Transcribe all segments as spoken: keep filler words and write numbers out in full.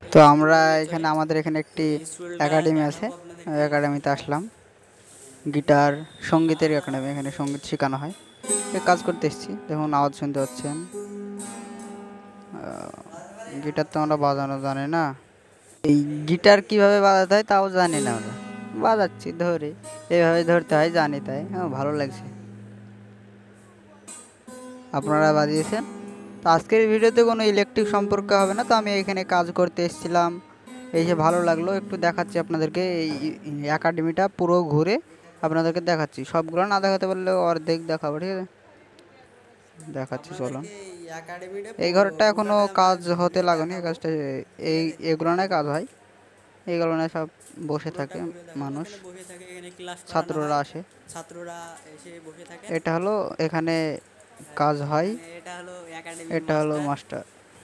তো আমরা এখানে আমাদের এখানে একটি একাডেমি আছে, একাডেমিতে আসলাম। গিটার সঙ্গীতের একাডেমি, এখানে সঙ্গীত শেখানো হয়। এই কাজ করতে এসেছি, দেখুন আওয়াজ শুনতে পাচ্ছেন। গিটার তো আমরা বাজানো জানি না, এই গিটার কিভাবে বাজাতে হয় তাও জানি না আমরা, বাজাচ্ছি ধরে, এভাবে ধরতে হয় জানি, তাই হ্যাঁ ভালো লাগছে। আপনারা বাজিয়েছেন। তো আজকের ভিডিওতে কোনো ইলেকট্রিক সম্পর্কে হবে না, তো আমি এখানে কাজ করতে এসেছিলাম, এই যে ভালো লাগলো, একটু দেখাচ্ছি আপনাদেরকে। এই একাডেমিটা পুরো ঘুরে আপনাদেরকে দেখাচ্ছি, সবগুলো না দেখাতে পারলে অর্ধেক দেখাবো, ঠিক আছে? দেখাচ্ছি চলুন। এই ঘরটা এখনো কাজ হতে লাগেনি, এই কাজটা এই এগুলো না কাজ হয়, এইগুলো না সব বসে থাকে মানুষ, ছাত্ররা আসে, এটা হলো এখানে কাজ হয়, এটা হলো মাস্টার।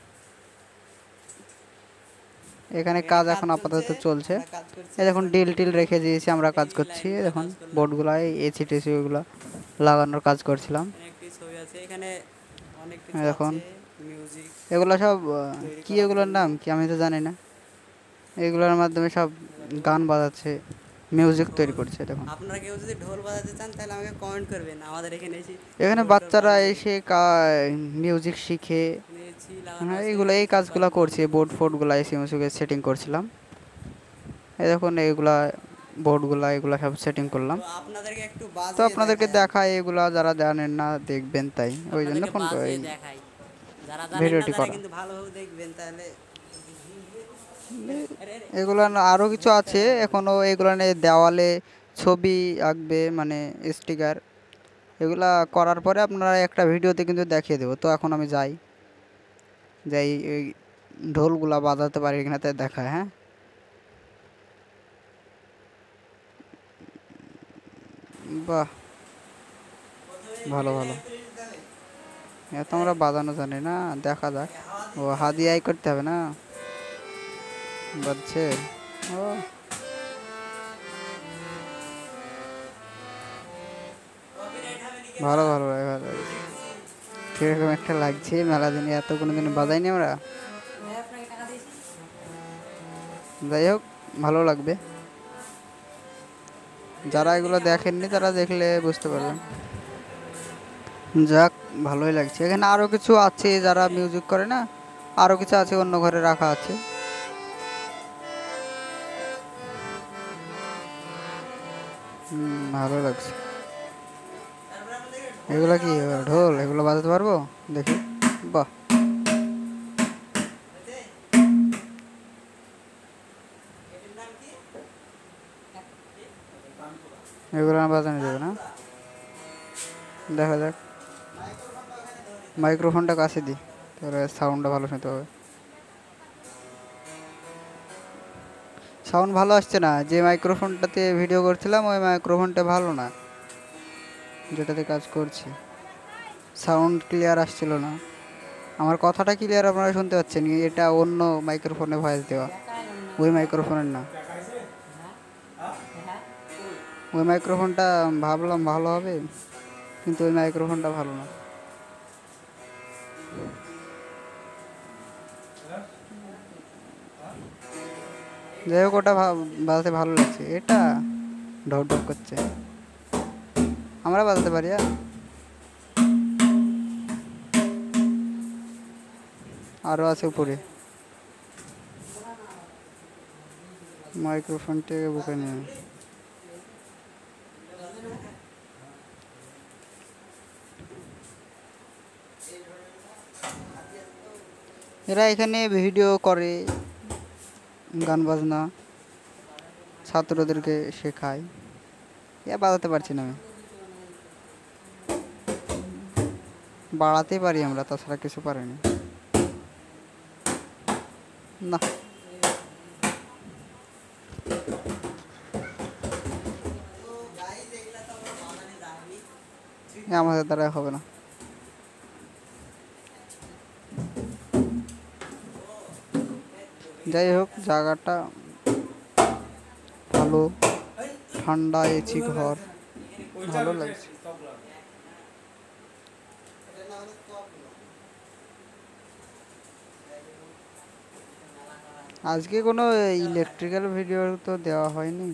এখানে কাজ এখন আপাতত চলছে, এই দেখুন ডিল টিল রেখে দিয়েছি, আমরা কাজ করছি। দেখুন বোর্ডগুলো, এসি টেসি ওগুলো লাগানোর কাজ করছিলাম। এখন এগুলো সব কি, এগুলোর নাম কি আমি তো জানি না, এগুলোর মাধ্যমে সব গান বাজাচ্ছে, মিউজিক তৈরি করছে। দেখুন আপনারা কেউ যদি ঢোল বাজাতে চান তাহলে আমাকে কমেন্ট করবেন, আমাদের এখানে এসে এখানে ঢোল টোল বাচ্চারা বাজিয়ে এসে মিউজিক শিখে, এসি লাগানো হ্যাঁ আছে, এইগুলো এই কাজগুলো করছি, বোর্ড ফোর্ডগুলো এসি মিউজিকের সেটিং করছিলাম। এই দেখুন এইগুলা বোর্ডগুলা, এগুলা সব সেটিং করলাম। তো আপনাদেরকে একটু তো বাজিয়ে আপনাদেরকে দেখাই, দেখায় এগুলা, যারা জানেন না দেখবেন, তাই ওই জন্য আপনাদেরকে ফোন বাজিয়ে এই দেখাই, যারা জানেন না ভিডিওটি তারা করা। কিন্তু ভালোভাবে দেখবেন তাহলে। এগুলো আরও কিছু আছে এখনও, এগুলো নিয়ে দেওয়ালে ছবি আঁকবে, মানে স্টিকার, এগুলা করার পরে আপনারা একটা ভিডিওতে কিন্তু দেখিয়ে দেবো। তো এখন আমি যাই, যাই এই ঢোলগুলা বাজাতে পারি কিনা তাই দেখায়। হ্যাঁ বাহ, ভালো ভালো, এত আমরা বাজানো জানি না, দেখা যাক। ও হাদিয়াই করতে হবে না, বাজছে। ও ভালো ভালো লাগে, ভালো লাগে। কিরকম একটা লাগছে, মেলা দিনে এত কোনো দিন বাজাইনি আমরা। যাই হোক, ভালো লাগবে, যারা এগুলো দেখেননি তারা দেখলে বুঝতে পারবেন। যাক, ভালোই লাগছে। এখানে আরও কিছু আছে যারা মিউজিক করে না, আরও কিছু আছে অন্য ঘরে রাখা আছে। হুম, ভালো লাগছে। এগুলো কি ঢোল, এগুলো বাজাতে পারবো দেখি। বাহ, এগুলো না বাজানো যাবে না, দেখা যাক। মাইক্রোফোনটা কাছে দিই, তাহলে সাউন্ডটা ভালো শুনতে হবে। সাউন্ড ভালো আসছে না, যে মাইক্রোফোনটাতে ভিডিও করছিলাম ওই মাইক্রোফোনটা ভালো না, যেটাতে কাজ করছি সাউন্ড ক্লিয়ার আসছিল না। আমার কথাটা ক্লিয়ার আপনারা শুনতে পাচ্ছেন, এটা অন্য মাইক্রোফোনে ভয়েস দেওয়া, ওই মাইক্রোফোনের না। ওই মাইক্রোফোনটা ভাবলাম ভালো হবে, কিন্তু ওই মাইক্রোফোনটা ভালো না। যাই হোক, ওটা বাজাতে ভালো লাগছে, এটা ঢক ঢক করছে। আমরা বাজাতে পারি, আরও আছে উপরে, মাইক্রোফোনটাকে বুকে নিয়ে। এরা এখানে ভিডিও করে, গান বাজনা ছাত্রদেরকে শেখায়, এ বাজাতে পারছি না আমি, বাড়াতে পারি আমরা, তাছাড়া কিছু পারিনি না। আমাদের দ্বারা হবে না। যাই হোক, জায়গাটা ভালো, ঠান্ডা, এসি ঘর, ভালো লাগছে। আজকে কোনো ইলেকট্রিক্যাল ভিডিও তো দেওয়া হয়নি,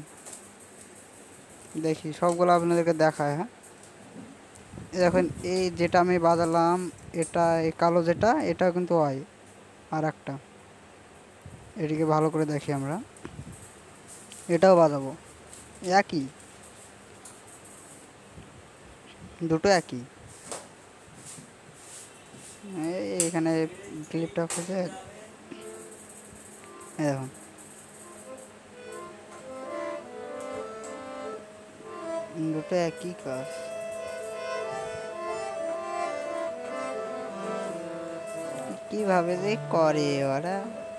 দেখি সবগুলো আপনাদেরকে দেখায়। হ্যাঁ দেখেন এই যেটা আমি বাজালাম, এটা এই কালো যেটা, এটা কিন্তু হয় আর একটা, এটিকে ভালো করে দেখি আমরা, এটাও বাজাবো, একই, দুটো একই। এই এখানে ক্লিপটা খুঁজে এই দেখুন, দুটো একই কাজ। কিভাবে যে করে ওরা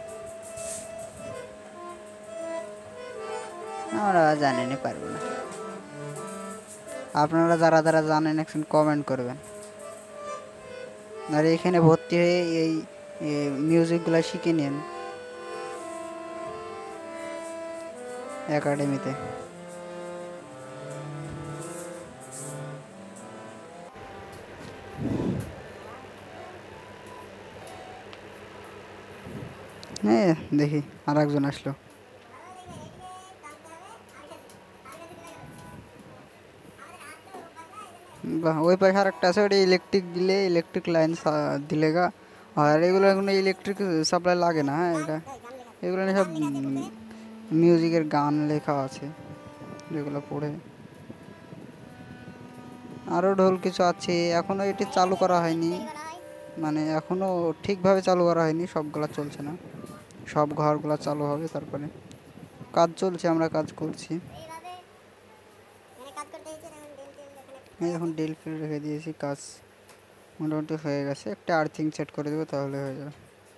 আমরা জানেনি, পারবো না। আপনারা যারা যারা জানেন একজন কমেন্ট করবেন, আর এখানে ভর্তি হয়ে এই মিউজিকগুলো শিখে নিন একাডেমিতে। হ্যাঁ দেখি আর একজন আসলো, বাহ ওই পাশে আর একটা আছে, ওটা ইলেকট্রিক দিলে, ইলেকট্রিক লাইন দিলে গা। আর এগুলো কোনো ইলেকট্রিক সাপ্লাই লাগে না। হ্যাঁ এটা এগুলো নিয়ে সব মিউজিকের গান লেখা আছে যেগুলো পড়ে। আরও ঢোল কিছু আছে, এখনও এটি চালু করা হয়নি, মানে এখনও ঠিকভাবে চালু করা হয়নি, সবগুলা চলছে না, সব ঘরগুলা চালু হবে তারপরে। কাজ চলছে, আমরা কাজ করছি। এই এখন ডিল ফিল রেখে দিয়েছি, কাজ মোটামুটি হয়ে গেছে। একটা আর্থিং সেট করে দেবো তাহলে হয়ে যাবে।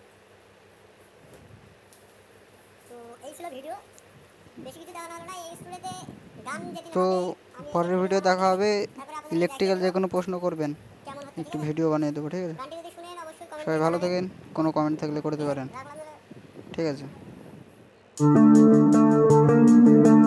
তো পরের ভিডিও দেখা হবে। ইলেকট্রিক্যাল যে কোনো প্রশ্ন করবেন, একটু ভিডিও বানিয়ে দেবো, ঠিক আছে? সবাই ভালো থাকেন, কোনো কমেন্ট থাকলে করতে পারেন, ঠিক আছে?